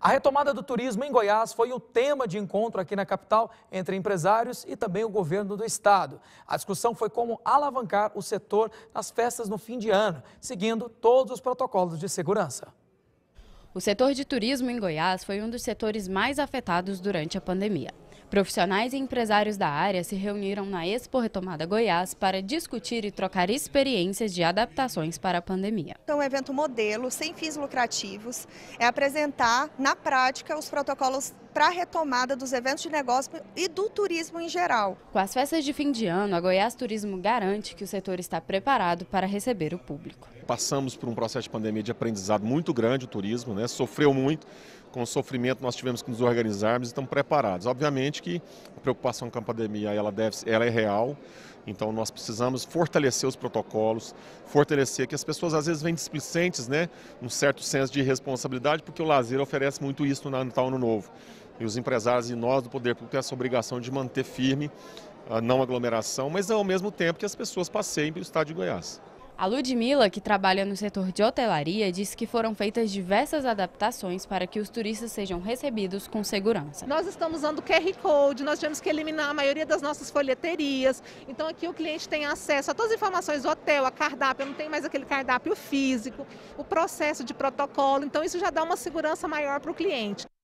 A retomada do turismo em Goiás foi o tema de encontro aqui na capital entre empresários e também o governo do estado. A discussão foi como alavancar o setor nas festas no fim de ano, seguindo todos os protocolos de segurança. O setor de turismo em Goiás foi um dos setores mais afetados durante a pandemia. Profissionais e empresários da área se reuniram na Expo Retomada Goiás para discutir e trocar experiências de adaptações para a pandemia. É um evento modelo, sem fins lucrativos, é apresentar na prática os protocolos para a retomada dos eventos de negócio e do turismo em geral. Com as festas de fim de ano, a Goiás Turismo garante que o setor está preparado para receber o público. Passamos por um processo de pandemia de aprendizado muito grande, o turismo, né? Sofreu muito. Com o sofrimento nós tivemos que nos organizarmos e estamos preparados. Obviamente que a preocupação com a pandemia ela é real, então nós precisamos fortalecer os protocolos, fortalecer que as pessoas às vezes vêm displicentes, né? Um certo senso de responsabilidade, porque o lazer oferece muito isso no Natal Ano Novo. E os empresários e nós do Poder Público temos essa obrigação de manter firme a não aglomeração, mas ao mesmo tempo que as pessoas passeiem pelo estado de Goiás. A Ludmila, que trabalha no setor de hotelaria, disse que foram feitas diversas adaptações para que os turistas sejam recebidos com segurança. Nós estamos usando o QR Code, nós tivemos que eliminar a maioria das nossas folheterias. Então aqui o cliente tem acesso a todas as informações do hotel, a cardápio, não tem mais aquele cardápio físico, o processo de protocolo. Então isso já dá uma segurança maior para o cliente.